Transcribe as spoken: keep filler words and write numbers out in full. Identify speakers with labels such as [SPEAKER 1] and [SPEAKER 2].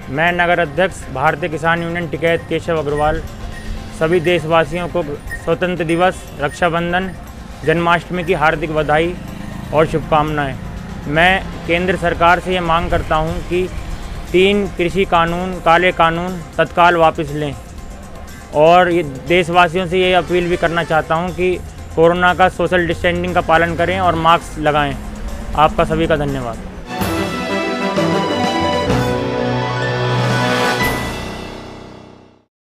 [SPEAKER 1] मैं नगर अध्यक्ष भारतीय किसान यूनियन टिकैत केशव अग्रवाल सभी देशवासियों को स्वतंत्र दिवस, रक्षाबंधन, जन्माष्टमी की हार्दिक बधाई और शुभकामनाएं। मैं केंद्र सरकार से ये मांग करता हूं कि तीन कृषि कानून, काले कानून तत्काल वापस लें और ये देशवासियों से ये अपील भी करना चाहता हूं कि कोरोना का सोशल डिस्टेंसिंग का पालन करें और मास्क लगाएं। आपका सभी का धन्यवाद।